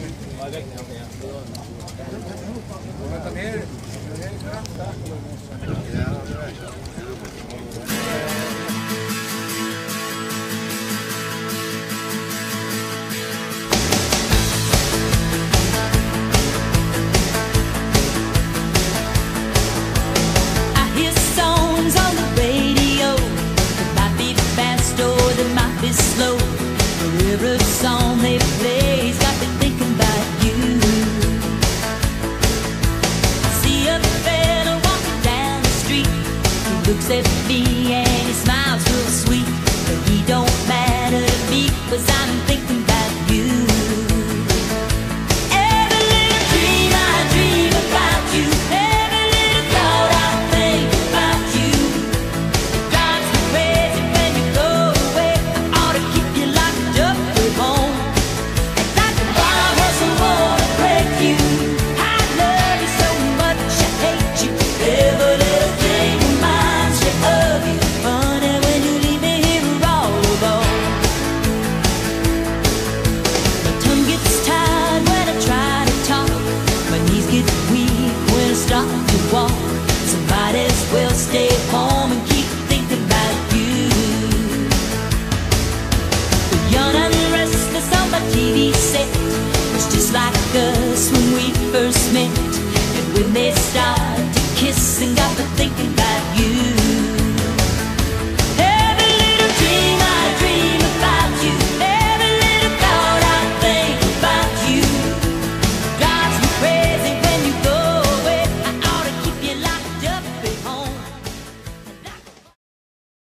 hear songs on the radio. They might be fast or they might be slow. Every song they play's got me thinking about you. I see a fella walking down the street. He looks at me and he smiles real sweet. But he don't matter to me, 'cause I'm thinking about you. Every little dream I dream about you. Every little thought I think about you. It drives me crazy when you go away. I ought to keep you locked up at home. And like a bomb hustle wanna break you. I love you so much, I hate you. Every little thing reminds me of you. Funny when you leave me here all alone. My tongue gets tired when I try to talk. My knees get weak when I start to walk. So might as well stay home and keep thinking about you. The young and restless on my TV set. It's just like us when we first met. And when they start to kiss and got me thinking about you.